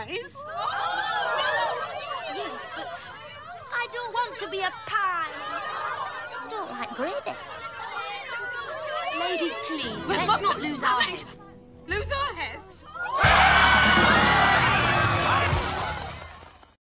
pies. Yes, but I don't want to be a pie. I don't like gravy. Ladies, please, let's not lose our heads.